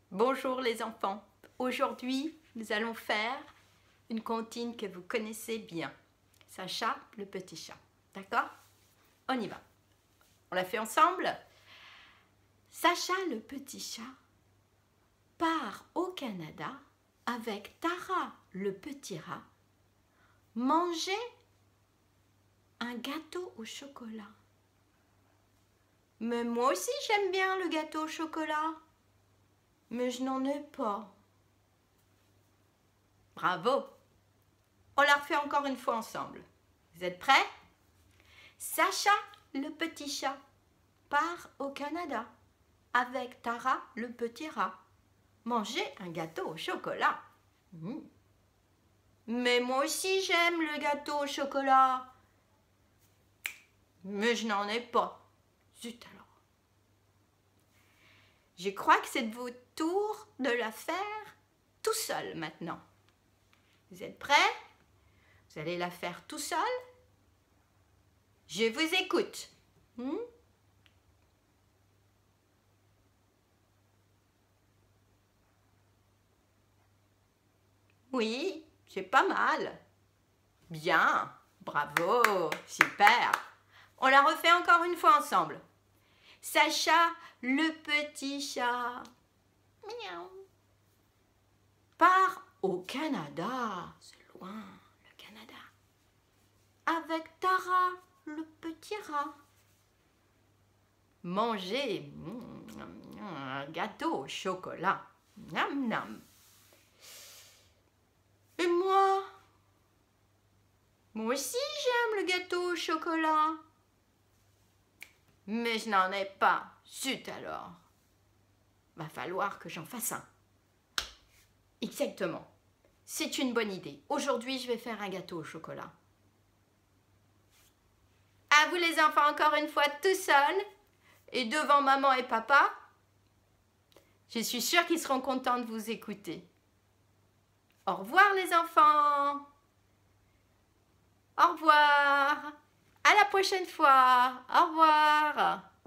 Bonjour les enfants, aujourd'hui nous allons faire une comptine que vous connaissez bien, Sacha le petit chat, d'accord? On y va, on la fait ensemble? Sacha le petit chat part au Canada avec Tara le petit rat manger un gâteau au chocolat. Mais moi aussi j'aime bien le gâteau au chocolat. Mais je n'en ai pas. Bravo! On la refait encore une fois ensemble. Vous êtes prêts? Sacha, le petit chat, part au Canada avec Tara, le petit rat, manger un gâteau au chocolat. Mais moi aussi j'aime le gâteau au chocolat. Mais je n'en ai pas. Zut alors. Je crois que c'est de votre tour de la faire tout seul maintenant. Vous êtes prêts? Vous allez la faire tout seul? Je vous écoute. Oui, c'est pas mal. Bien, bravo, super. On la refait encore une fois ensemble. Sacha, le petit chat, miaou, part au Canada, c'est loin le Canada, avec Tara, le petit rat, manger un gâteau au chocolat. Nam nam. Et moi aussi j'aime le gâteau au chocolat. Mais je n'en ai pas. Zut alors. Va falloir que j'en fasse un. Exactement. C'est une bonne idée. Aujourd'hui, je vais faire un gâteau au chocolat. À vous les enfants, encore une fois, tout seuls. Et devant maman et papa. Je suis sûre qu'ils seront contents de vous écouter. Au revoir les enfants. Au revoir. À la prochaine fois. Au revoir.